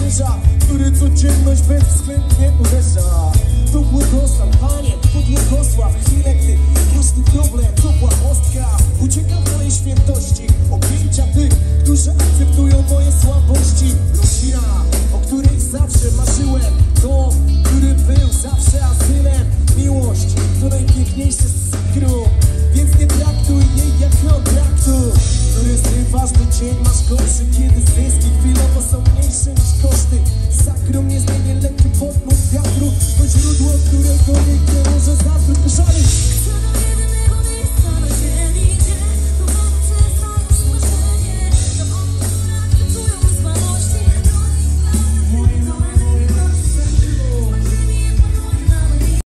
pasterza, który codzienność bezwzględnie uderza. To błogosław, Panie, pobłogosław chwilę, gdy każdy problem to błahostka. Uciekam w mojej świętości, objęcia tych, którzy akceptują moje słabości. Rodzina, o której